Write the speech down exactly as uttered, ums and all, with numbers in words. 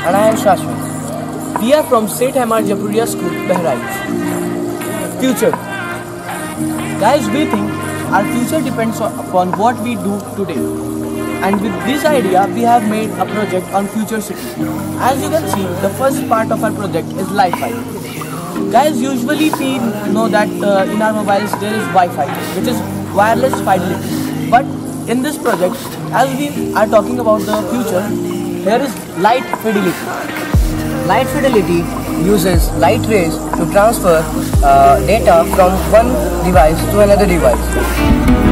And I am Shashwat. We are from Saint Hamar Japuria School, Bahrain. Future. Guys, we think our future depends upon what we do today. And with this idea, we have made a project on future city. As you can see, the first part of our project is Li-Fi. Guys, usually we know that uh, in our mobiles there is Wi-Fi, which is wireless fidelity. But in this project, as we are talking about the future, here is light fidelity. Light fidelity uses light rays to transfer uh, data from one device to another device.